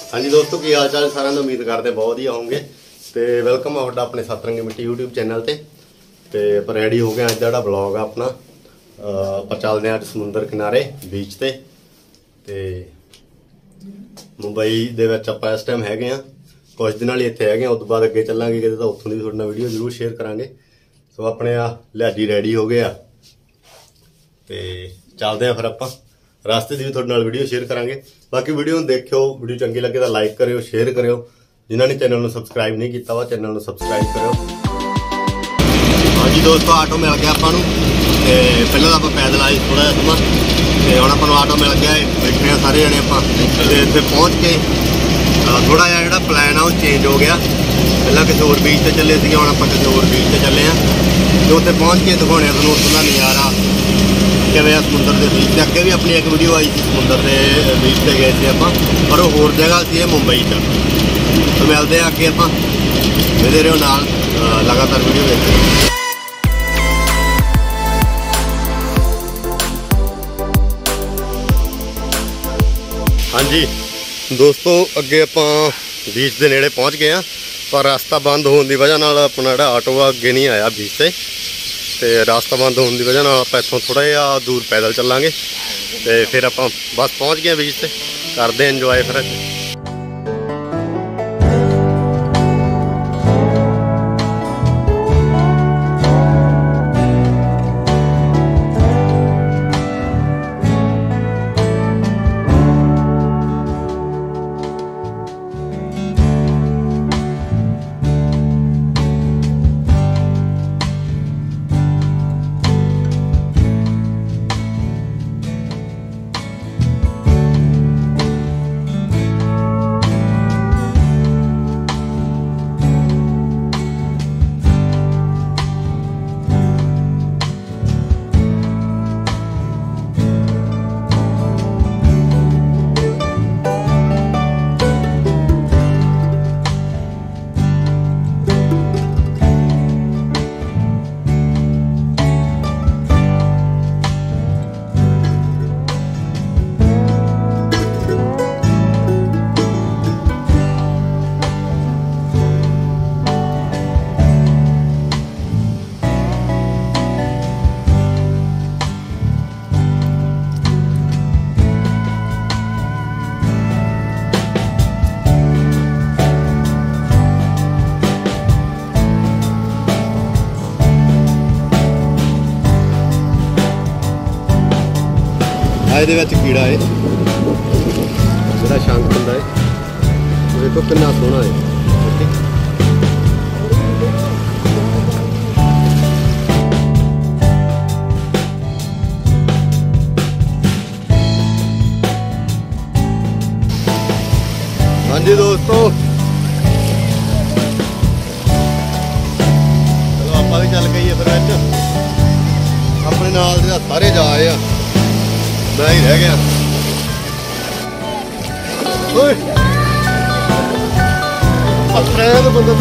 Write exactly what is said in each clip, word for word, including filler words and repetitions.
हाँ जी दोस्तों, की हाल चाल सारे ने उम्मीद करते बहुत ही होंगे। तो वेलकम है आपका अपने सतरंगी मिट्टी यूट्यूब चैनल ते ते पर रेडी हो गया अज का ब्लॉग है अपना। पर चलते हैं अज समुंदर किनारे बीच ते ते मुंबई दे विच आपां इस टाइम हैगे हैं, कुछ दिन ही इत्थे हैगे। उस बाद अगे चलांगे किते तां उत्थों दी तुहाडे नाल वीडियो जरूर शेयर करांगे। सो अपने आ लिहाजी रेडी हो गया ते चलते हैं फिर आपां रास्ते की भी थोड़े नाल वीडियो शेयर करांगे। बाकी वीडियो देखियो, वीडियो चंगी लगे तो लाइक करियो, शेयर करियो। जिन्होंने चैनल को सबसक्राइब नहीं किया वा चैनल को सबसक्राइब करियो। हाँ जी दोस्तों, आटो मिल गया आपां नूं ते पहले तो आपां पैदल आए थोड़ा जिहा समा ते हुण आपां नूं आटो मिल गया। बैठे हैं सारे जने आपां ते इत्थे पहुंच के थोड़ा जिहा जिहड़ा प्लान आ वो चेंज हो गया। पहलां किसी होर बीच ते चले सीगे, हुण आपां किसी होर बीच ते चले हैं ते उत्थे पहुंच के दिखाउने तुहानूं उत्थों दा नज़ारा किवें समुंदर के बीच से। अगे भी अपनी एक वीडियो आई थी समुंदर के बीच से गए थे आप, पर वो होर जगह से मुंबई च। तो मिलते हैं अगे आप मेरे रहो नाल लगातार वीडियो देखते। हाँ जी दोस्तों, अगे आप बीच के नेड़े पहुँच गए हैं, पर रास्ता बंद होने की वजह नाल अपना जिहड़ा आटो अगे नहीं आया बीच से। तो रास्ता बंद होने की वजह आप इतों थोड़ा जिहा दूर पैदल चलांगे तो फिर आप बस पहुँच गए बीच से। करते हैं इंजॉय फिर। ਇਹਦੇ ਵਿੱਚ ਕੀੜਾ ਹੈ ਜਿਹੜਾ ਸ਼ੰਖ ਹੁੰਦਾ ਹੈ, ਦੇਖੋ ਕਿੰਨਾ ਸੋਹਣਾ ਹੈ। हाँ जी दोस्तों, चलो आप भी चल गई है फिर अपने नाल दे सारे जा आए आ, मैं ही रह गया। तो बंदा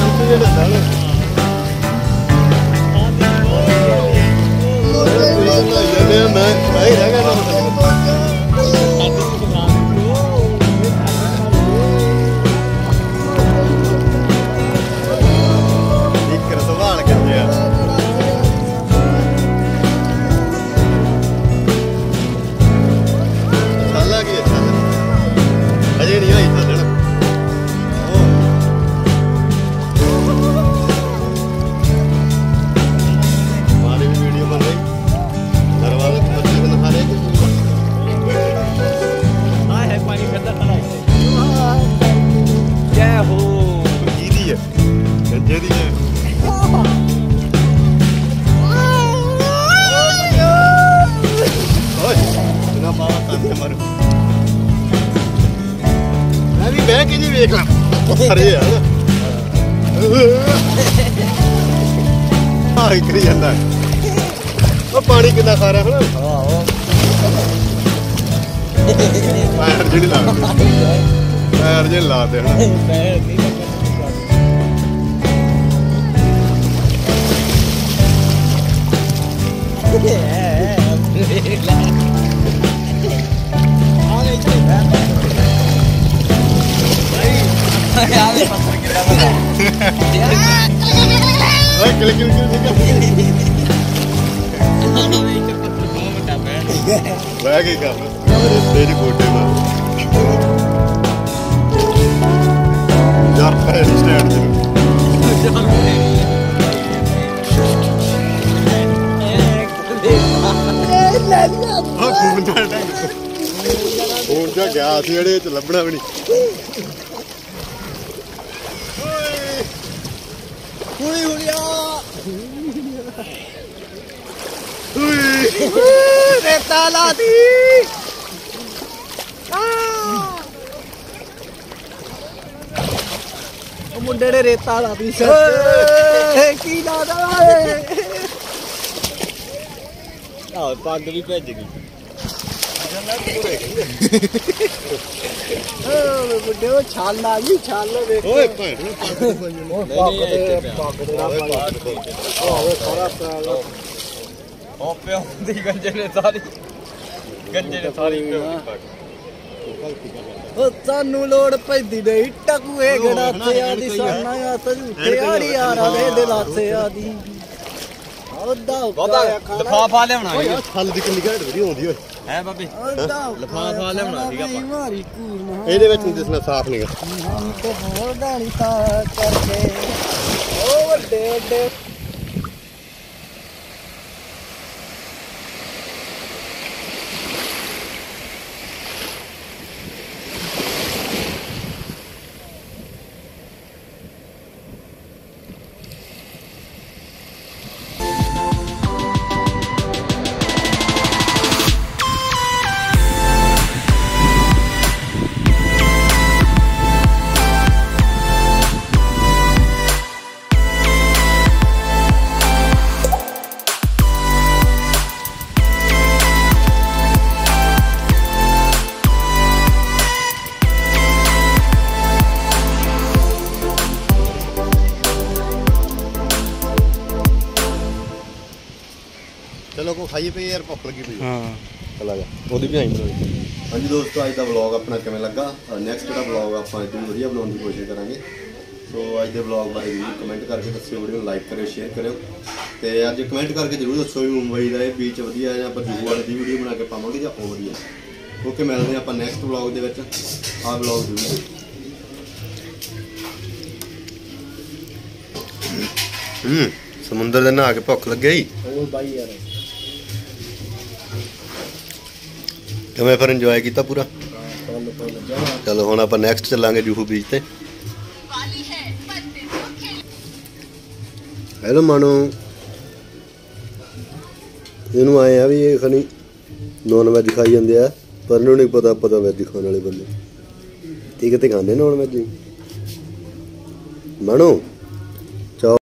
मैं मैं ही रह गया। संभाल के अजे नहीं आई चल हमारी भी वीडियो बन रही। घर वाले बच्चे को नहा रहे है पानी गंदा खड़ा है। क्या हो गीदी है गंजे दी है। ओए बिना मारा तन से मर बह के नहीं वेख ला अरे यार आई करी जाता है। पानी कितना खा रहा है ना, पैर जी ला पैर जी ला दे ਓਏ ਕਿਲ ਕਿਲ ਬਹਿ ਕੇ ਕਰ ਤੇਰੀ ਗੋਡੇ ਮਾਰ ਯਾਰ ਪੈ ਸਟੈਂਡ ਤੇ ਹੁਣ ਜਾ ਗਿਆ ਸੀ ਜਿਹੜੇ ਚ ਲੱਭਣਾ ਵੀ ਨਹੀਂ ਹੁਈ ਹੁਈਆ ਰੇਤਾ ਲਾ ਦੀ ਉਹ ਮੁੰਡੇ ਨੇ ਰੇਤਾ ਲਾ ਦੀ ਸਿਰ ਕੀ ਲਾਦਾ ਓਏ ਆ ਪੱਗ ਵੀ ਭੱਜ ਗਈ ਓ ਮੁੰਡੇ ਉਹ ਛਾਲ ਆ ਗਈ ਛਾਲ ਵੇਖ ਓਏ ਭੈਣ ਨੂੰ ਪੱਗ ਉਹ ਪੱਗ ਦੇ ਪੱਗ ਦੇ ਨਾਲ ਓਏ ਸਾਰਾ ਸਾਰਾ ਉਹ ਪਿਓ ਦੀ ਗੰਜੇ ਨੇ ਸਾਰੀ ਗੰਜੇ ਨੇ ਸਾਰੀ ਪਿਓ ਦੀ ਪੱਗ ਉਹ ਸਾਨੂੰ ਲੋੜ ਪੈਂਦੀ ਨਹੀਂ ਟਕੂਏ ਗੜਾਤੇ ਆਦੀ ਸਾਨਾ ਆ ਤਝੂਠੇ ਆੜੀ ਯਾਰਾਂ ਦੇ ਦਿਲਾਸੇ ਆਦੀ ਉਹਦਾ ਵਾਦਾ ਲਫਾਫਾ ਲਿਆਉਣਾ ਓਏ ਯਾਰ ਛੱਲ ਦੀ ਕਿੰਨੀ ਘੈਂਟ ਵੀਡੀਓ ਆਉਂਦੀ ਓਏ ਹੈ ਬਾਬੇ ਉਹਦਾ ਲਫਾਫਾ ਲਿਆਉਣਾ ਸੀਗਾ ਆਪਾਂ ਮਾਰੀ ਕੂਰ ਇਹਦੇ ਵਿੱਚ ਦਿਸਣਾ ਸਾਫ਼ ਨਹੀਂਗਾ ਹਮ ਤੇ ਬੋਲਦਾ ਨਹੀਂ ਤਾਂ ਕਰਕੇ ਉਹ ਵੱਡੇ ਵੱਡੇ ਚਲੋ ਕੋ ਖਾਈਏ ਪਈ ਯਾਰ ਭੁੱਖ ਲੱਗੀ ਪਈ ਹਾਂ ਚਲਾ ਜਾ ਉਹਦੀ ਵੀ ਆਈ ਬਣਾਈ ਹਾਂਜੀ ਦੋਸਤੋ ਅੱਜ ਦਾ ਵਲੌਗ ਆਪਣਾ ਕਿਵੇਂ ਲੱਗਾ ਨੈਕਸਟ ਜਿਹੜਾ ਵਲੌਗ ਆਪਾਂ ਇਦੋਂ ਵਧੀਆ ਬਣਾਉਣ ਦੀ ਕੋਸ਼ਿਸ਼ ਕਰਾਂਗੇ ਸੋ ਅੱਜ ਦੇ ਵਲੌਗ ਬਾਰੇ ਵੀ ਕਮੈਂਟ ਕਰਕੇ ਦੱਸਿਓ ਵੀਡੀਓ ਨੂੰ ਲਾਈਕ ਕਰਿਓ ਸ਼ੇਅਰ ਕਰਿਓ ਤੇ ਅੱਜ ਕਮੈਂਟ ਕਰਕੇ ਜ਼ਰੂਰ ਦੱਸੋ ਵੀ ਮੁੰਬਈ ਦਾ ਇਹ ਬੀਚ ਵਧੀਆ ਹੈ ਜਾਂ ਆਪਾਂ ਜੂਹੂ ਵਾਲੇ ਦੀ ਵੀਡੀਓ ਬਣਾ ਕੇ ਪਾਵਾਂਗੇ ਜਾਂ ਉਹ ਵਧੀਆ ਓਕੇ ਮਿਲਦੇ ਆਪਾਂ ਨੈਕਸਟ ਵਲੌਗ ਦੇ ਵਿੱਚ ਆਹ ਵਲੌਗ ਜ਼ਰੂਰ ਹੂੰ ਸਮੁੰਦਰ ਦੇ ਨਹਾ ਕੇ ਭੁੱਖ ਲੱਗੇ ਹੀ ਉਹ ਬਾਈ ਯਾਰ ਕਿਵੇਂ ਫਿਰ ਇੰਜੋਏ ਕੀਤਾ ਪੂਰਾ ਫੁੱਲ ਫੁੱਲ ਜਾ ਚਲੋ ਹੁਣ ਆਪਾਂ ਨੈਕਸਟ ਚੱਲਾਂਗੇ ਜੂਹੂ ਬੀਚ ਤੇ ਹੈਲੋ ਮਾਨੋ ਇਹਨੂੰ ਆਏ ਆ ਵੀ ਇਹ ਖਣੀ ਨੌਨ ਵੈਜ ਖਾਈ ਜਾਂਦੇ ਆ ਪਰ ਇਹਨੂੰ ਨਹੀਂ ਪਤਾ ਪਤਾ ਵੈਜ ਖਾਣ ਵਾਲੇ ਬੰਦੇ ਠੀਕ ਤੇ ਖਾਂਦੇ ਨੌਨ ਵੈਜ ਮਾਨੋ